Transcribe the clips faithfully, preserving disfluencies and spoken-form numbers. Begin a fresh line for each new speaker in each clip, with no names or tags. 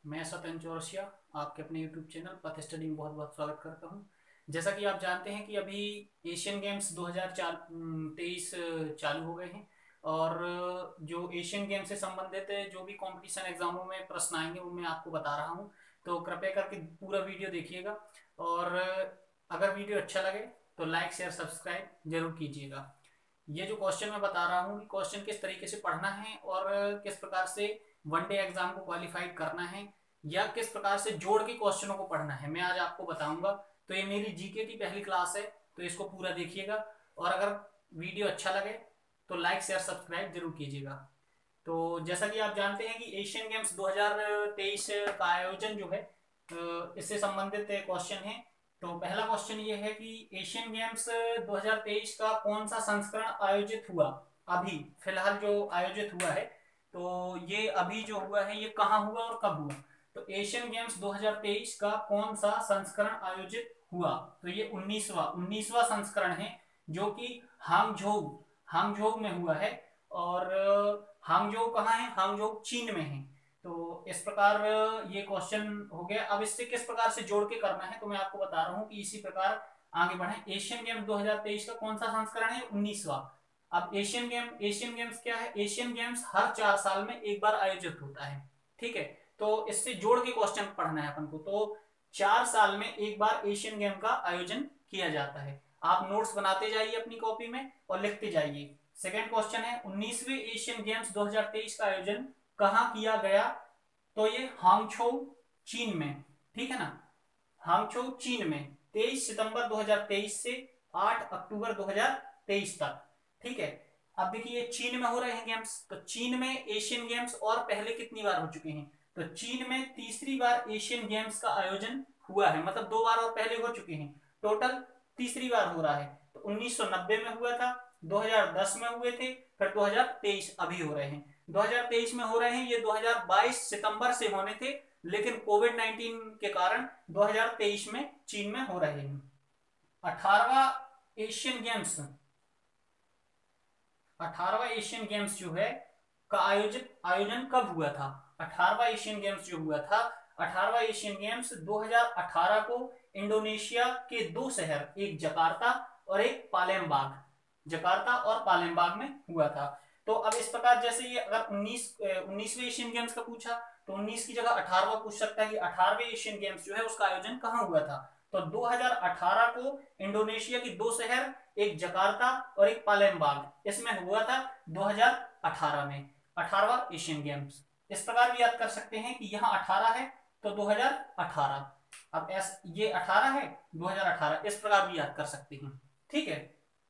मैं सत्यन चौरसिया आपके अपने यूट्यूब चैनल पथ स्टडी में बहुत बहुत स्वागत करता हूं। जैसा कि आप जानते हैं कि अभी एशियन गेम्स दो हज़ार तेईस चालू हो गए हैं। और जो एशियन गेम्स से संबंधित जो भी कंपटीशन एग्जामों में प्रश्न आएंगे वो मैं आपको बता रहा हूं। तो कृपया करके पूरा वीडियो देखिएगा। और अगर वीडियो अच्छा लगे तो लाइक शेयर सब्सक्राइब जरूर कीजिएगा। ये जो क्वेश्चन मैं बता रहा हूँ क्वेश्चन किस तरीके से पढ़ना है और किस प्रकार से वनडे एग्जाम को क्वालिफाइड करना है या किस प्रकार से जोड़ के क्वेश्चनों को पढ़ना है मैं आज आपको बताऊंगा। तो ये मेरी जीके की पहली क्लास है, तो इसको पूरा देखिएगा। और अगर वीडियो अच्छा लगे तो लाइक शेयर सब्सक्राइब जरूर कीजिएगा। तो जैसा कि आप जानते हैं कि एशियन गेम्स दो हज़ार तेईस का आयोजन जो है अ, इससे संबंधित क्वेश्चन है। तो पहला क्वेश्चन ये है कि एशियन गेम्स दो हज़ार तेईस का कौन सा संस्करण आयोजित हुआ। अभी फिलहाल जो आयोजित हुआ है, तो ये अभी जो हुआ है ये कहाँ हुआ और कब हुआ। तो एशियन गेम्स दो हज़ार तेईस का कौन सा संस्करण आयोजित हुआ। तो ये उन्नीसवां उन्नीसवां संस्करण है जो कि हांगझोउ हांगझोउ में हुआ है। और हांगझोउ कहाँ है, हांगझोउ चीन में है। तो इस प्रकार ये क्वेश्चन हो गया। अब इससे किस प्रकार से जोड़ के करना है तो मैं आपको बता रहा हूँ कि इसी प्रकार आगे बढ़े। एशियन गेम्स दो हज़ार तेईस का कौन सा संस्करण है, उन्नीसवां। अब एशियन गेम एशियन गेम्स क्या है, एशियन गेम्स हर चार साल में एक बार आयोजित होता है। ठीक है, तो इससे जोड़ के क्वेश्चन पढ़ना है अपन को। तो चार साल में एक बार एशियन गेम का आयोजन किया जाता है। आप नोट्स बनाते जाइए अपनी कॉपी में और लिखते जाइए। सेकेंड क्वेश्चन है, उन्नीसवें एशियन गेम्स दो हज़ार तेईस का आयोजन कहाँ किया गया। तो ये हांगझोउ चीन में। ठीक है ना, हांगझोउ चीन में तेईस सितंबर दो हज़ार तेईस से आठ अक्टूबर दो हज़ार तेईस तक। ठीक है, अब देखिए चीन में हो रहे हैं गेम्स, तो चीन में एशियन गेम्स और पहले कितनी बार हो चुके हैं। तो चीन में तीसरी बार एशियन गेम्स का आयोजन हुआ है, मतलब दो बार और पहले हो चुके हैं, टोटल तीसरी बार हो रहा है। तो उन्नीस सौ नब्बे में हुआ था, दो हज़ार दस में हुए थे, फिर दो हज़ार तेईस अभी हो रहे हैं। दो हज़ार तेईस में हो रहे हैं, ये दो हज़ार बाईस सितंबर से होने थे, लेकिन कोविड नाइन्टीन के कारण दो हज़ार तेईस में चीन में हो रहे हैं। अठारहवां एशियन गेम्स अठारहवां एशियन गेम्स जो है का आयोजित आयोजन कब हुआ था। अठारहवां एशियन गेम्स जो हुआ था, अठारहवां एशियन गेम्स दो हज़ार अठारह को इंडोनेशिया के दो शहर, एक जकार्ता और एक पालेमबाग, जकार्ता और पालेमबाग में हुआ था। तो अब इस प्रकार जैसे ये अगर उन्नीस उन्नीसवें एशियन गेम्स का पूछा तो उन्नीस की जगह अठारहवां पूछ सकता है कि अठारहवें एशियन गेम्स जो है उसका आयोजन कहाँ हुआ था। तो दो हज़ार अठारह को इंडोनेशिया की दो शहर, एक जकार्ता और एक पालेमबाग, इसमें हुआ था दो हज़ार अठारह में, अठारहवां एशियन गेम्स। इस प्रकार भी याद कर सकते हैं कि यहाँ अठारह है तो दो हज़ार अठारह, अब एस ये अठारह है, दो हज़ार अठारह, इस प्रकार भी याद कर सकते हैं। ठीक है,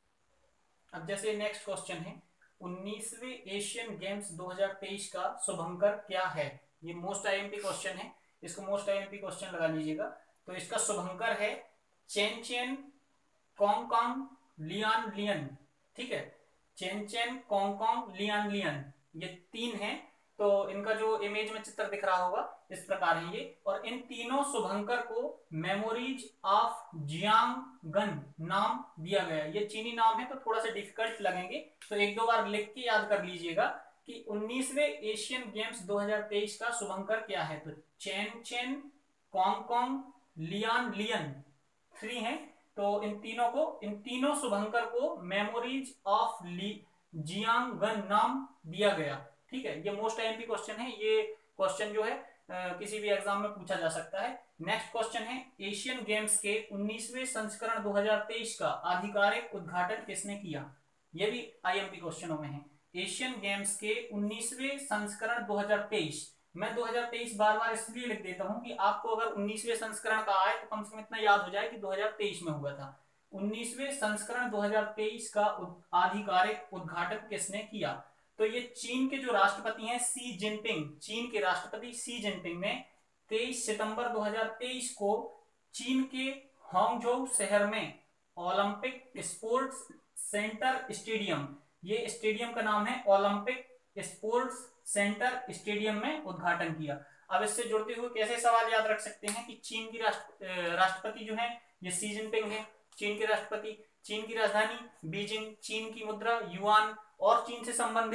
अब जैसे नेक्स्ट क्वेश्चन है, उन्नीसवें एशियन गेम्स दो हज़ार तेईस का शुभंकर क्या है। ये मोस्ट आईएमपी क्वेश्चन है, इसको मोस्ट आईएमपी क्वेश्चन लगा लीजिएगा। तो इसका शुभंकर है Chenchen Cong Lianlian. ठीक है, Chenchen Cong Lianlian, ये तीन है। तो इनका जो इमेज में चित्र दिख रहा होगा इस प्रकार है ये। और इन तीनों शुभंकर को मेमोरीज ऑफ जियांगन नाम दिया गया। ये चीनी नाम है तो थोड़ा सा डिफिकल्ट लगेंगे, तो एक दो बार लिख के याद कर लीजिएगा कि उन्नीसवें एशियन गेम्स दो हज़ार तेईस का शुभंकर क्या है। तो Chenchen Cong Lianlian three है। तो इन तीनों को इन तीनों शुभंकर को मेमोरीज ऑफ जियांगन नाम दिया गया। ठीक है, ये मोस्ट आईएमपी क्वेश्चन है। ये क्वेश्चन जो है आ, किसी भी एग्जाम में पूछा जा सकता है। नेक्स्ट क्वेश्चन है, एशियन गेम्स के उन्नीसवें संस्करण दो हज़ार तेईस का आधिकारिक उद्घाटन किसने किया। ये भी आईएमपी क्वेश्चनों में है। एशियन गेम्स के उन्नीसवें संस्करण दो हज़ार तेईस, मैं दो हज़ार तेईस बार बार इसलिए लिख देता हूं कि आपको अगर उन्नीसवें संस्करण का आए तो कम से कम इतना याद हो जाए कि दो हज़ार तेईस में हुआ था। उन्नीसवें संस्करण दो हज़ार तेईस का आधिकारिक उद्घाटन किसने किया। तो ये चीन के जो राष्ट्रपति हैं सी जिनपिंग, चीन के राष्ट्रपति सी जिनपिंग ने तेईस सितंबर दो हज़ार तेईस को चीन के हांगझोउ शहर में ओलंपिक स्पोर्ट्स सेंटर स्टेडियम, ये स्टेडियम का नाम है ओलंपिक स्पोर्ट्स सेंटर स्टेडियम में उद्घाटन किया। अब इससे जुड़ते हुए कैसे सवाल याद रख सकते हैं कि चीन की राष्ट्र राष्ट्रपति जो है ये सी जिनपिंग है, चीन के राष्ट्रपति। चीन की राजधानी बीजिंग, चीन की मुद्रा युआन और चीन से संबंधित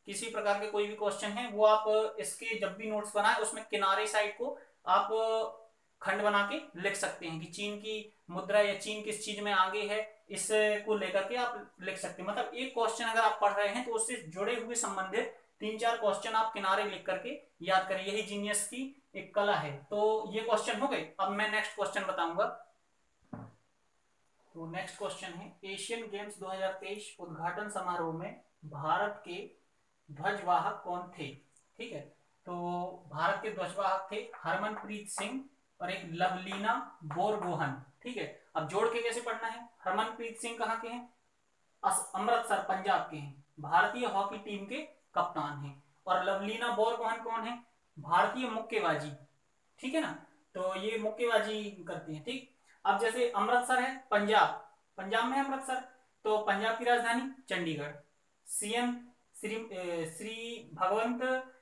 किसी प्रकार के कोई भी क्वेश्चन है वो आप इसके जब भी नोट्स बनाए उसमें किनारे साइड को आप खंड बना के लिख सकते हैं कि चीन की मुद्रा या चीन किस चीज में आगे है, इसको लेकर के आप लिख सकते हैं। मतलब एक क्वेश्चन अगर आप पढ़ रहे हैं तो उससे जुड़े हुए संबंधित तीन चार क्वेश्चन आप किनारे लिख करके याद करें, यही जीनियस की एक कला है। तो ये क्वेश्चन हो गए। अब मैं नेक्स्ट क्वेश्चन बताऊंगा। तो नेक्स्ट क्वेश्चन है, एशियन गेम्स दो हज़ार तेईस उद्घाटन समारोह में भारत के ध्वजवाहक कौन थे? ठीक है, तो भारत के ध्वजवाहक थे हरमनप्रीत सिंह और एक लवलीना बोरगोहन। ठीक है, अब जोड़ के कैसे पढ़ना है, हरमनप्रीत सिंह कहाँ के हैं? अमृतसर पंजाब के हैं, भारतीय हॉकी टीम के कप्तान हैं। और लवलीना बोरगोहन कौन है? भारतीय मुक्केबाजी। ठीक है ना, तो ये मुक्केबाजी करती हैं। ठीक, अब जैसे अमृतसर है पंजाब, पंजाब में है अमृतसर, तो पंजाब की राजधानी चंडीगढ़। सीएम श्री श्री भगवंत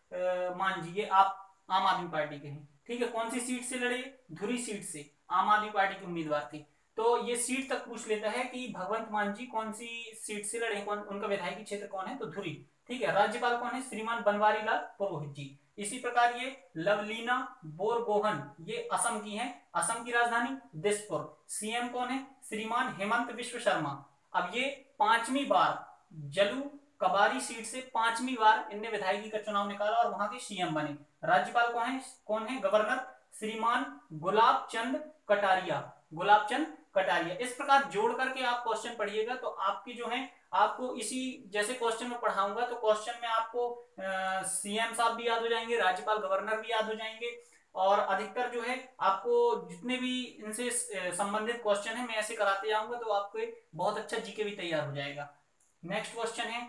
मान जी, ये आप आम आदमी पार्टी के हैं। ठीक है, कौन सी सीट से लड़े? धुरी सीट से, आम आदमी पार्टी के उम्मीदवार थे। तो ये सीट तक पूछ लेता है कि भगवंत मान जी कौन सी सीट से लड़े, कौन उनका विधायकी क्षेत्र कौन है, तो धुरी। ठीक है, राज्यपाल कौन है? श्रीमान बनवारी लाल पुरोहित जी। इसी प्रकार ये लवलीना बोरगोहन ये असम की हैं, असम की राजधानी दिसपुर। सीएम कौन है? श्रीमान हेमंत विश्व शर्मा। अब ये पांचवी बार जलू कबारी सीट से पांचवी बार इनने विधायकी का चुनाव निकाला और वहां के सीएम बने। राज्यपाल कौन है? कौन है? गवर्नर श्रीमान गुलाब चंद कटारिया, गुलाब चंद कटारिया। इस प्रकार जोड़ करके आप क्वेश्चन पढ़िएगा तो आपकी जो है आपको इसी जैसे क्वेश्चन में पढ़ाऊंगा तो क्वेश्चन में आपको सीएम साहब भी याद हो जाएंगे, राज्यपाल गवर्नर भी याद हो जाएंगे, और अधिकतर जो है आपको जितने भी इनसे संबंधित क्वेश्चन है मैं ऐसे कराते जाऊंगा तो आपको बहुत अच्छा जीके भी तैयार हो जाएगा। नेक्स्ट क्वेश्चन है,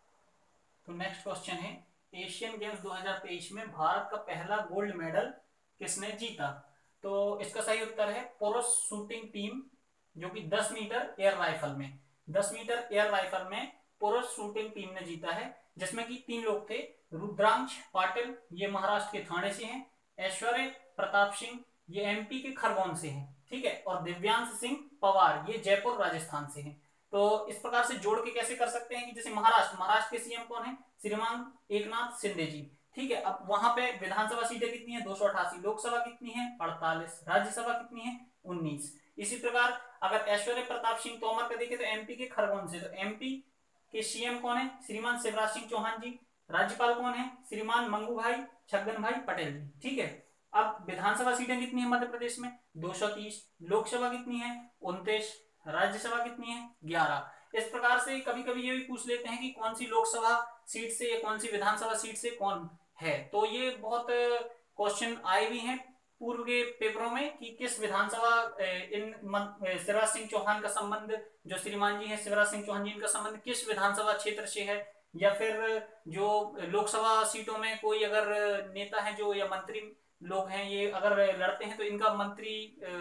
तो नेक्स्ट क्वेश्चन है, एशियन गेम्स दो हज़ार तेईस में भारत का पहला गोल्ड मेडल किसने जीता? तो इसका सही उत्तर है पुरुष शूटिंग टीम, जो कि दस मीटर एयर राइफल में दस मीटर एयर राइफल में पुरुष शूटिंग टीम ने जीता है, जिसमें कि तीन लोग थे। रुद्रांश पाटिल, ये महाराष्ट्र के थाने से हैं। ऐश्वर्य प्रताप सिंह, ये एमपी के खरगोन से हैं। ठीक है, और दिव्यांश सिंह पवार, ये जयपुर राजस्थान से हैं। तो इस प्रकार से जोड़ के कैसे कर सकते हैं कि जैसे महाराष्ट्र महाराष्ट्र के सीएम कौन है? श्रीमान एकनाथ शिंदे जी। ठीक है, अब वहां पे विधानसभा सीटें कितनी है? दो सौ अठासी। लोकसभा कितनी है? अड़तालीस। राज्यसभा कितनी है? उन्नीस। इसी प्रकार अगर ऐश्वर्य प्रताप सिंह तोमर का देखें तो एमपी के खरगोन से, तो एमपी के सीएम कौन है? श्रीमान शिवराज सिंह चौहान जी। राज्यपाल कौन है? श्रीमान मंगू भाई छगन भाई पटेल जी। ठीक है, अब विधानसभा सीटें कितनी है मध्य प्रदेश में? दो सौ तीस। लोकसभा कितनी है? उनतीस। राज्यसभा कितनी है? ग्यारह। इस प्रकार से कभी कभी ये भी पूछ लेते हैं कि कौन सी लोकसभा सीट से या कौन सी विधानसभा सीट से कौन है, तो ये बहुत क्वेश्चन आए भी हैं पूर्व के पेपरों में कि किस विधानसभा इन शिवराज सिंह चौहान का संबंध, जो श्रीमान जी हैं शिवराज सिंह चौहान जी, इनका संबंध किस विधानसभा क्षेत्र से है, या फिर जो लोकसभा सीटों में कोई अगर नेता है जो या मंत्री लोग हैं ये अगर लड़ते हैं तो इनका मंत्री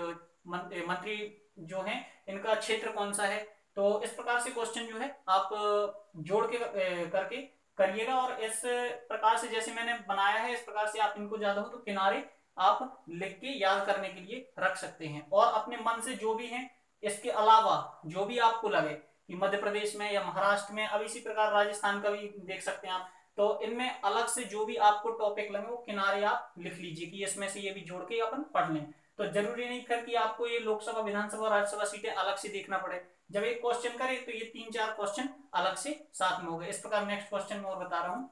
मंत्री जो है इनका क्षेत्र कौन सा है। तो इस प्रकार से क्वेश्चन जो है आप जोड़ के करके करिएगा, और इस प्रकार से जैसे मैंने बनाया है इस प्रकार से आप इनको ज्यादा हो तो किनारे आप लिख के याद करने के लिए रख सकते हैं। और अपने मन से जो भी है इसके अलावा जो भी आपको लगे कि मध्य प्रदेश में या महाराष्ट्र में, अब इसी प्रकार राजस्थान का भी देख सकते हैं आप, तो इनमें अलग से जो भी आपको टॉपिक लगे वो किनारे आप लिख लीजिए कि इसमें से ये भी जोड़ के अपन पढ़ लें। तो जरूरी नहीं कर कि आपको ये लोकसभा विधानसभा राज्यसभा सीटें अलग से देखना पड़े, जब एक क्वेश्चन करे तो ये तीन चार क्वेश्चन अलग से साथ में हो गए। इस प्रकार नेक्स्ट क्वेश्चन में और बता रहा हूं।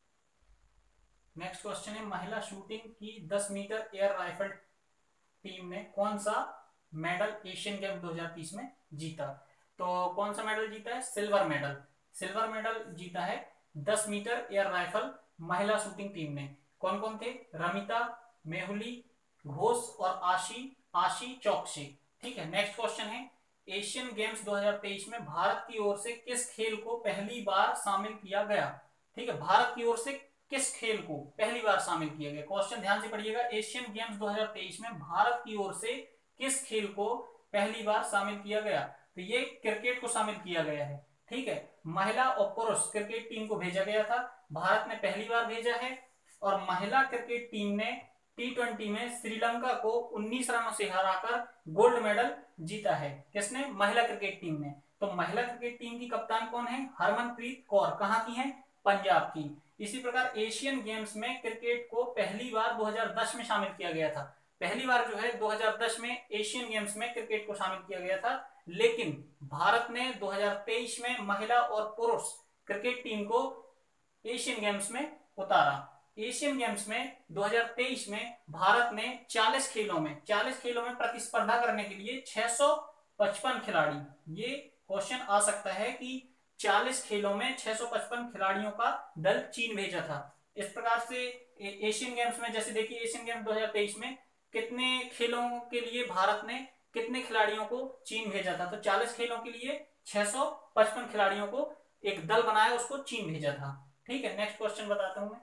नेक्स्ट क्वेश्चन है, महिला शूटिंग की दस मीटर एयर राइफल टीम ने कौन सा मेडल एशियन गेम दो हज़ार तीस में जीता? तो कौन सा मेडल जीता है? Silver medal. सिल्वर मेडल जीता है दस मीटर एयर राइफल महिला शूटिंग टीम ने। कौन कौन थे? रमिता मेहुली घोष और आशी आशी चौकसी। ठीक है, नेक्स्ट क्वेश्चन है, एशियन गेम्स दो हज़ार तेईस में भारत की ओर से किस खेल को पहली बार शामिल किया गया? ठीक है, भारत की ओर से किस खेल को पहली बार शामिल किया गया? क्वेश्चन ध्यान से पढ़िएगा, एशियन गेम्स दो हज़ार तेईस में भारत की ओर से किस खेल को पहली बार शामिल किया गया? तो ये क्रिकेट को शामिल किया गया है। ठीक है, महिला और पुरुष क्रिकेट टीम को भेजा गया था, भारत ने पहली बार भेजा है। और महिला क्रिकेट टीम ने टी ट्वेंटी में श्रीलंका को उन्नीस रनों से हराकर गोल्ड मेडल जीता है। किसने? महिला क्रिकेट टीम ने। तो महिला क्रिकेट टीम की कप्तान कौन है? हरमनप्रीत कौर। कहां की है? पंजाब की। इसी प्रकार एशियन गेम्स में क्रिकेट को पहली बार दो हज़ार दस में शामिल किया गया था। पहली बार जो है दो हज़ार दस में एशियन गेम्स में क्रिकेट को शामिल किया गया था, लेकिन भारत ने दो हज़ार तेईस में महिला और पुरुष क्रिकेट टीम को एशियन गेम्स में उतारा। एशियन गेम्स में दो हज़ार तेईस में भारत ने चालीस खेलों में चालीस खेलों में प्रतिस्पर्धा करने के लिए छह सौ पचपन खिलाड़ी, ये क्वेश्चन आ सकता है कि चालीस खेलों में छह सौ पचपन खिलाड़ियों का दल चीन भेजा था। इस प्रकार से एशियन गेम्स में जैसे देखिए एशियन गेम्स दो हज़ार तेईस में कितने खेलों के लिए भारत ने कितने खिलाड़ियों को चीन भेजा था, तो चालीस खेलों के लिए छह सौ पचपन खिलाड़ियों को एक दल बनाया, उसको चीन भेजा था। ठीक है, नेक्स्ट क्वेश्चन बताता हूं मैं।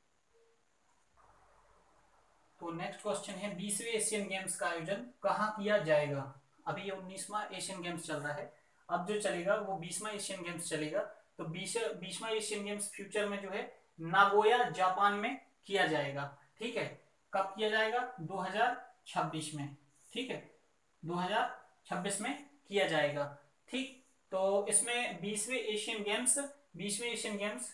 तो नेक्स्ट क्वेश्चन है बीसवें एशियन गेम्स का आयोजन कहाँ किया जाएगा। अभी ये उन्नीसवां एशियन गेम्स चल रहा है, अब जो चलेगा वो बीसवां एशियन गेम्स चलेगा। तो बीस बीसवां एशियन गेम्स फ्यूचर में जो है नागोया जापान में किया जाएगा। ठीक है, कब किया जाएगा, दो हज़ार छब्बीस में। ठीक है, दो हज़ार छब्बीस में किया जाएगा। ठीक, तो इसमें बीसवें एशियन गेम्स बीसवें एशियन गेम्स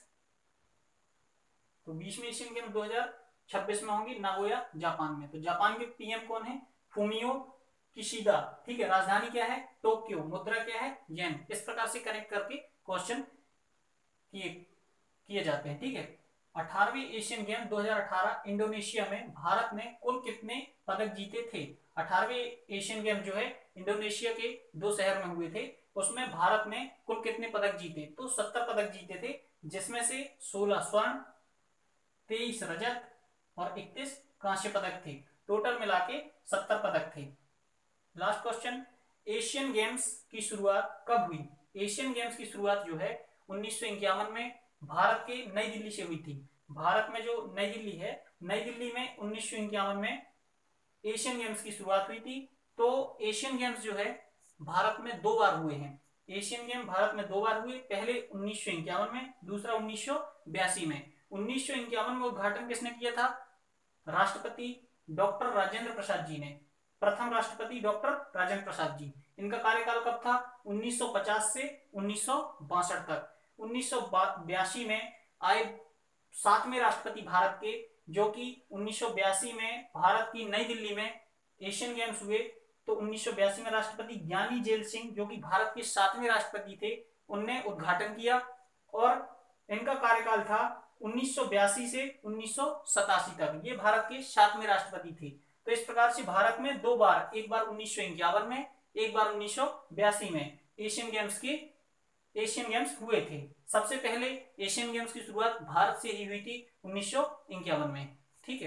तो बीसवें एशियन गेम्स दो हज़ार छब्बीस में होंगी नागोया जापान में। तो जापान के पीएम कौन है, फूमियो किशिदा। ठीक है, राजधानी क्या है, टोक्यो, मुद्रा क्या है, येन। इस प्रकार से कनेक्ट करके क्वेश्चन किए किए जाते हैं। ठीक है, अठारहवीं एशियन गेम दो हज़ार अठारह इंडोनेशिया में भारत ने कुल कितने पदक जीते थे। अठारहवीं एशियन गेम जो है इंडोनेशिया के दो शहर में हुए थे, उसमें भारत ने कुल कितने पदक जीते, तो सत्तर पदक जीते थे, जिसमें से सोलह स्वर्ण, तेईस रजत और इकतीस कांस्य पदक थे। टोटल मिला के सत्तर पदक थे। लास्ट क्वेश्चन, एशियन गेम्स की शुरुआत कब हुई। एशियन गेम्स की शुरुआत जो है उन्नीस सौ इक्यावन में भारत के नई दिल्ली से हुई थी। भारत में जो नई दिल्ली है, नई दिल्ली में उन्नीस सौ इक्यावन में एशियन गेम्स की शुरुआत हुई थी। तो एशियन गेम्स जो है भारत में दो बार हुए हैं। एशियन गेम भारत में दो बार हुए, पहले उन्नीस सौ इक्यावन में, दूसरा उन्नीस सौ बयासी में। उन्नीस सौ इक्यावन में उद्घाटन किसने किया था, राष्ट्रपति डॉक्टर राजेंद्र प्रसाद जी ने। प्रथम राष्ट्रपति डॉक्टर राजेंद्र प्रसाद जी। इनका कार्यकाल कब था, उन्नीस सौ पचास से उन्नीस सौ बासठ तक। उन्नीस सौ बयासी में आए सातवें राष्ट्रपति भारत के, जो कि उन्नीस सौ बयासी में भारत की नई दिल्ली में एशियन गेम्स हुए। तो उन्नीस सौ बयासी में राष्ट्रपति ज्ञानी जेल सिंह, जो कि भारत के सातवें राष्ट्रपति थे, उनने उद्घाटन किया और इनका कार्यकाल था उन्नीस सौ बयासी से उन्नीस सौ सतासी तक। ये भारत के सातवें राष्ट्रपति थे। तो इस प्रकार से भारत में दो बार, एक बार उन्नीस सौ इक्यावन में, एक बार उन्नीस सौ बयासी में एशियन गेम्स के एशियन गेम्स हुए थे। सबसे पहले एशियन गेम्स की शुरुआत भारत से ही हुई थी उन्नीस सौ इक्यावन में। ठीक है,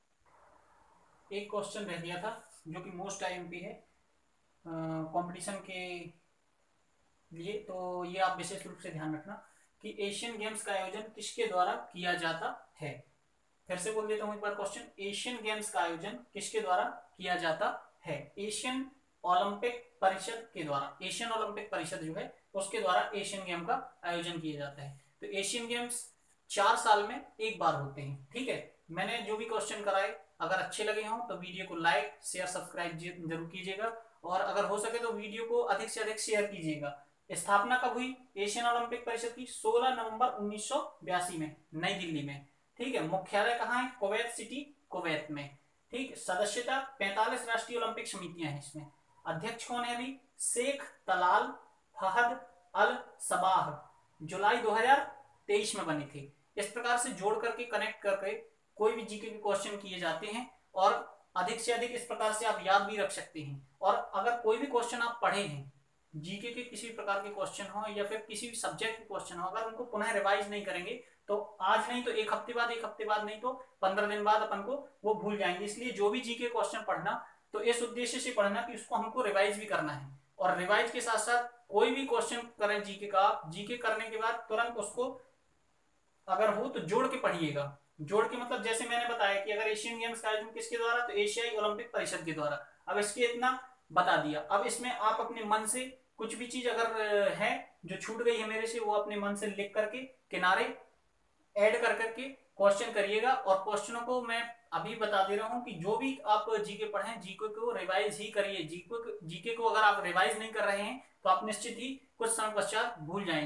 एक क्वेश्चन रह गया था जो कि मोस्ट आईएमपी है कंपटीशन के लिए, तो ये आप विशेष रूप से ध्यान रखना कि एशियन गेम्स का आयोजन किसके द्वारा किया जाता है। फिर से बोल देता हूं एक बार क्वेश्चन, एशियन गेम्स का आयोजन किसके द्वारा किया जाता है। एशियन ओलंपिक परिषद के द्वारा, एशियन ओलंपिक परिषद जो है उसके द्वारा एशियन गेम का आयोजन किया जाता है। तो एशियन गेम्स चार साल में एक बार होते हैं। ठीक है, मैंने जो भी क्वेश्चन कराए अगर अच्छे लगे हों तो वीडियो को लाइक शेयर सब्सक्राइब जरूर कीजिएगा, और अगर हो सके तो वीडियो को अधिक से अधिक शेयर कीजिएगा। स्थापना कब हुई एशियन ओलंपिक परिषद की, सोलह नवंबर उन्नीस सौ बयासी में नई दिल्ली में। ठीक है, मुख्यालय कहाँ है, कुवैत सिटी, कुवैत में। ठीक, सदस्यता पैंतालीस राष्ट्रीय ओलंपिक समितियां हैं इसमें। अध्यक्ष कौन है अभी, Sheikh Talal Fahad Al Sabah, जुलाई दो हज़ार तेईस में बने थे। इस प्रकार से जोड़ करके कनेक्ट करके कोई भी जीके के क्वेश्चन किए जाते हैं, और अधिक से अधिक इस प्रकार से आप याद भी रख सकते हैं। और अगर कोई भी क्वेश्चन आप पढ़े हैं, जीके के किसी प्रकार के क्वेश्चन हो या फिर किसी भी सब्जेक्ट के क्वेश्चन हो, अगर उनको पुनः रिवाइज नहीं करेंगे तो आज नहीं तो एक हफ्ते बाद, एक हफ्ते बाद नहीं तो पंद्रह दिन बाद अपन को वो भूल जाएंगे। इसलिए जो भी जीके क्वेश्चन पढ़ना तो इस उद्देश्य से पढ़ना कि उसको हमको रिवाइज भी करना है, और रिवाइज के साथ साथ कोई भी क्वेश्चन करें जीके का, जीके करने के बाद तुरंत उसको अगर हो तो जोड़ के पढ़िएगा। जोड़ के मतलब जैसे मैंने बताया कि अगर एशियन गेम्स का आयोजन किसके द्वारा, तो एशियाई ओलंपिक परिषद के द्वारा। अब इसके इतना बता दिया। अब इसमें आप अपने मन से कुछ भी चीज अगर है जो छूट गई है मेरे से, वो अपने मन से लिख करके किनारे ऐड कर करके क्वेश्चन करिएगा। और क्वेश्चनों को मैं अभी बता दे रहा हूं कि जो भी आप जीके पढ़ें, जीके को रिवाइज ही करिए। जीके जीके को अगर आप रिवाइज नहीं कर रहे हैं तो आप निश्चित ही कुछ समय पश्चात भूल जाएंगे।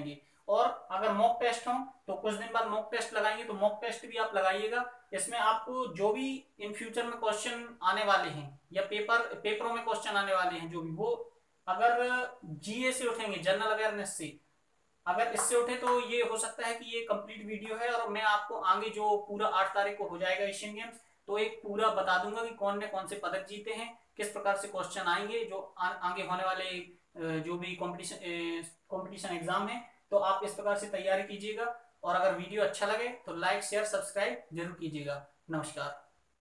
और अगर मॉक टेस्ट हो तो कुछ दिन बाद मॉक टेस्ट लगाएंगे, तो मॉक टेस्ट भी आप लगाइएगा। इसमें आपको जो भी इन फ्यूचर में क्वेश्चन आने वाले हैं या पेपर पेपरों में क्वेश्चन आने वाले हैं जो भी, वो अगर जीए से उठेंगे, जनरल अवेयरनेस से, अगर इससे उठे तो ये हो सकता है कि ये कंप्लीट वीडियो है और मैं आपको आगे जो पूरा आठ तारीख को हो जाएगा एशियन गेम्स, तो एक पूरा बता दूंगा कि कौन ने कौन से पदक जीते हैं, किस प्रकार से क्वेश्चन आएंगे जो आ, आगे होने वाले जो भी कंपटीशन कंपटीशन एग्जाम है। तो आप इस प्रकार से तैयारी कीजिएगा, और अगर वीडियो अच्छा लगे तो लाइक शेयर सब्सक्राइब जरूर कीजिएगा। नमस्कार।